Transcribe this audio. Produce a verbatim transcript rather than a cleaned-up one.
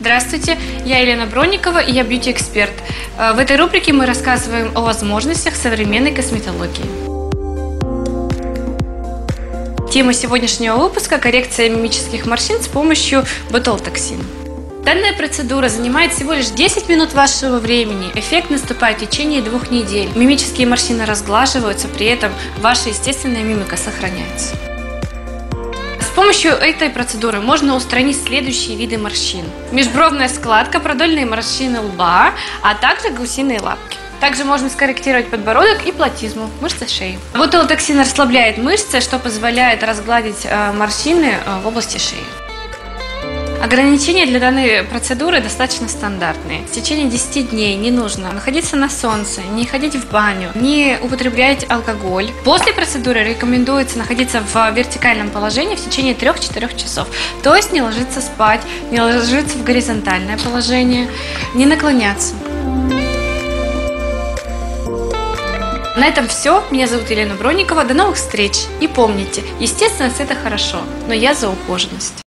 Здравствуйте, я Елена Бронникова и я бьюти-эксперт. В этой рубрике мы рассказываем о возможностях современной косметологии. Тема сегодняшнего выпуска – коррекция мимических морщин с помощью ботулотоксина. Данная процедура занимает всего лишь десять минут вашего времени. Эффект наступает в течение двух недель. Мимические морщины разглаживаются, при этом ваша естественная мимика сохраняется. С помощью этой процедуры можно устранить следующие виды морщин: межбровная складка, продольные морщины лба, а также гусиные лапки. Также можно скорректировать подбородок и платизму, мышцы шеи. Ботулотоксин расслабляет мышцы, что позволяет разгладить морщины в области шеи. Ограничения для данной процедуры достаточно стандартные. В течение десяти дней не нужно находиться на солнце, не ходить в баню, не употреблять алкоголь. После процедуры рекомендуется находиться в вертикальном положении в течение трёх-четырёх часов. То есть не ложиться спать, не ложиться в горизонтальное положение, не наклоняться. На этом все. Меня зовут Елена Бронникова. До новых встреч. И помните, естественность – это хорошо, но я за ухоженность.